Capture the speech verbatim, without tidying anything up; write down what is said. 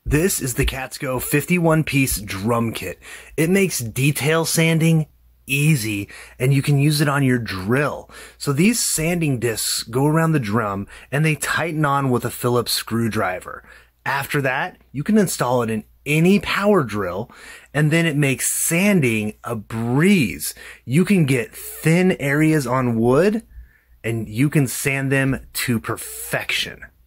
This is the Katzco fifty-one piece drum kit. It makes detail sanding easy, and you can use it on your drill. So these sanding discs go around the drum and they tighten on with a Phillips screwdriver. After that, you can install it in any power drill, and then it makes sanding a breeze. You can get thin areas on wood and you can sand them to perfection.